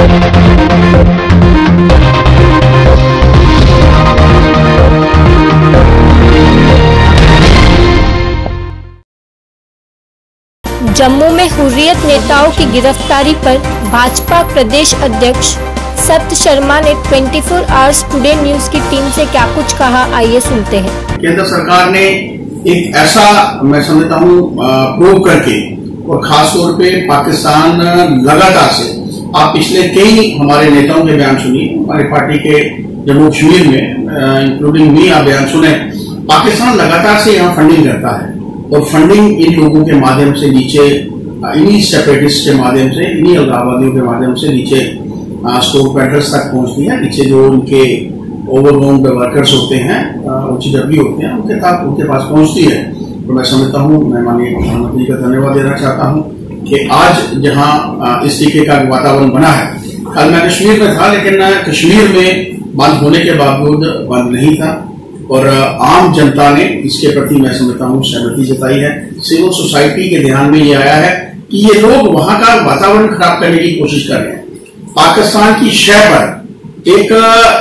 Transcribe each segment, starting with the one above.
जम्मू में हुर्रियत नेताओं की गिरफ्तारी पर भाजपा प्रदेश अध्यक्ष सत्य शर्मा ने 24 आवर्स टुडे न्यूज की टीम से क्या कुछ कहा, आइए सुनते हैं। केंद्र सरकार ने एक ऐसा, मैं समझता हूँ, प्रूव करके, और खास तौर पे पाकिस्तान लगातार से, आप पिछले कई हमारे नेताओं के बयान सुनिए, हमारे पार्टी के जम्मू कश्मीर में इंक्लूडिंग मी आप बयान सुने, पाकिस्तान लगातार से यहाँ फंडिंग करता है और फंडिंग इन लोगों के माध्यम से नीचे, इन्हीं सेपरेटिस्ट के माध्यम से, इन्हीं अलगाववादियों के माध्यम से नीचे स्टोर पैडर्स तक पहुंचती है। नीचे जो उनके ओवरग्राउंड वर्कर्स होते हैं, OCW होते हैं, उनके पास पहुंचती है। तो मैं समझता हूं, मैं माननीय प्रधानमंत्री का धन्यवाद देना चाहता हूं कि आज जहां इस तरीके का वातावरण बना है, कल मैं कश्मीर में था, लेकिन कश्मीर में बंद होने के बावजूद बंद नहीं था और आम जनता ने इसके प्रति, मैं समझता हूँ, सहमति जताई है। सिविल सोसाइटी के ध्यान में ये आया है कि ये लोग वहां का वातावरण खराब करने की कोशिश कर रहे हैं। पाकिस्तान की शय पर एक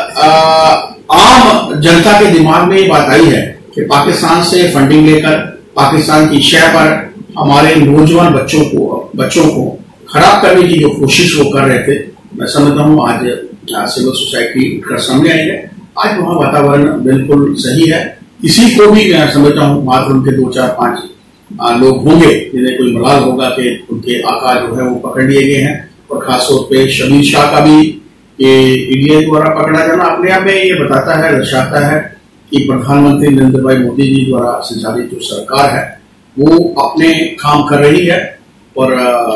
आम जनता के दिमाग में ये बात आई है कि पाकिस्तान से फंडिंग लेकर पाकिस्तान की शय पर हमारे नौजवान बच्चों को खराब करने की जो कोशिश वो कर रहे थे, मैं समझता हूँ आज सिविल सोसाइटी उठकर सामने आई है। आज वहाँ वातावरण बिल्कुल सही है। किसी को भी मैं समझता हूँ, मात्र उनके 2, 4, 5 लोग होंगे जिन्हें कोई मलाल होगा कि उनके आका जो है वो पकड़ लिए गए हैं, और खासतौर पे शबीर शाह का भी ये ईडीए द्वारा पकड़ा जाना अपने आप में ये बताता है, दर्शाता है कि प्रधानमंत्री नरेंद्र भाई मोदी जी द्वारा संचालित जो सरकार है वो अपने काम कर रही है और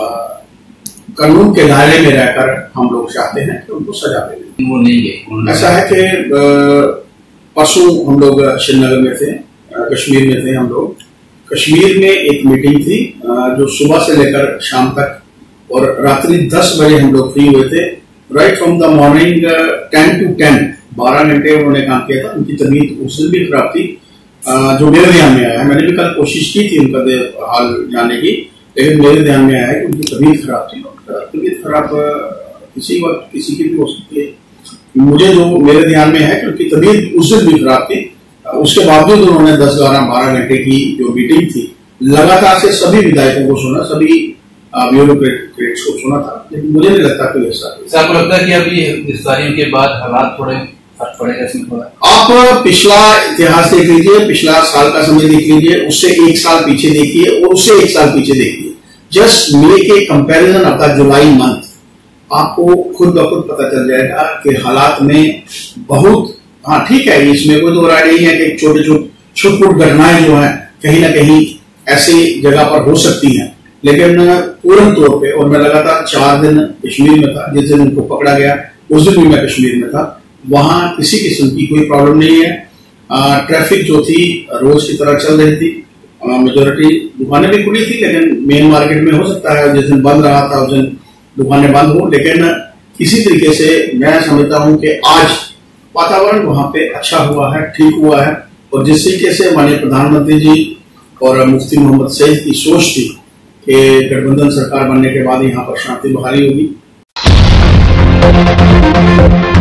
कानून के दायरे में रहकर हम लोग चाहते हैं कि उनको सजा दें। वो नहीं है, ऐसा है कि परसों हम लोग श्रीनगर में थे, कश्मीर में थे। हम लोग कश्मीर में एक मीटिंग थी जो सुबह से लेकर शाम तक, और रात्रि 10 बजे हम लोग फ्री हुए थे। Right from the morning 10 to 10, 12 घंटे उन्होंने काम किया था। उनकी तबीयत उस दिन भी खराब थी, जो मेरे ध्यान में आया है। मैंने भी कल कोशिश की थी उनका हाल जानने की, लेकिन मेरे ध्यान में आया है कि उनकी तबीयत खराब थी। तबीयत खराब किसी वक्त किसी की भी हो सकती है। मुझे जो मेरे ध्यान में है कि उनकी तबीयत उस दिन भी खराब थी, उसके बावजूद उन्होंने 10, 11, 12 घंटे की जो मीटिंग थी, लगातार से सभी विधायकों को सुना, सभी ब्यूरोक्रेट्स को सुना था, लेकिन मुझे नहीं लगता कोई ऐसा। आपको लगता है कि अभी गिरफ्तारियों के बाद हालात थोड़े फर्क पड़ेगा इसमें थोड़ा? आप पिछला इतिहास देख लीजिए, पिछला साल का समय देख लीजिए, उससे 1 साल पीछे देखिए और उससे 1 साल पीछे देखिए। Just make a comparison of the July month, आपको खुद ब खुद पता चल जाएगा कि हालात में बहुत, हाँ ठीक है, इसमें कोई दो राय नहीं है कि छोटी घटनाएं जो है कहीं ना कहीं ऐसी जगह पर हो सकती हैं, लेकिन पूर्ण तौर पे, और मैं लगातार 4 दिन कश्मीर में था, जिस दिन उनको पकड़ा गया उस दिन भी मैं कश्मीर में था, वहां किसी किस्म की कोई प्रॉब्लम नहीं है। ट्रैफिक जो थी रोज की तरह चल रही थी, मेजोरिटी दुकानें भी खुली थी, लेकिन मेन मार्केट में हो सकता है जिस दिन बंद रहा था उस दिन दुकानें बंद हो, लेकिन किसी तरीके से मैं समझता हूं कि आज वातावरण वहां पे अच्छा हुआ है, ठीक हुआ है। और जिस तरीके से माननीय प्रधानमंत्री जी और मुफ्ती मोहम्मद सईद की सोच थी कि गठबंधन सरकार बनने के बाद यहाँ पर शांति बहाली होगी।